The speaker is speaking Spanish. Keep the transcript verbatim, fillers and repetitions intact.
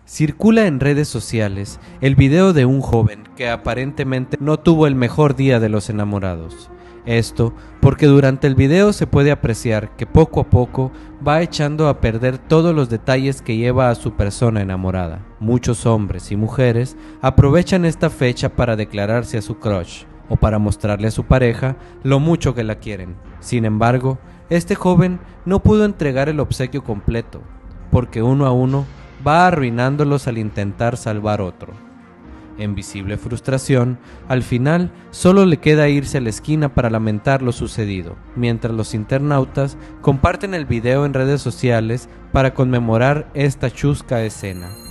Circula en redes sociales el video de un joven que aparentemente no tuvo el mejor día de los enamorados. Esto porque durante el video se puede apreciar que poco a poco va echando a perder todos los detalles que lleva a su persona enamorada. Muchos hombres y mujeres aprovechan esta fecha para declararse a su crush o para mostrarle a su pareja lo mucho que la quieren. Sin embargo, este joven no pudo entregar el obsequio completo, porque uno a uno va arruinándolos al intentar salvar otro. En visible frustración, al final solo le queda irse a la esquina para lamentar lo sucedido, mientras los internautas comparten el video en redes sociales para conmemorar esta chusca escena.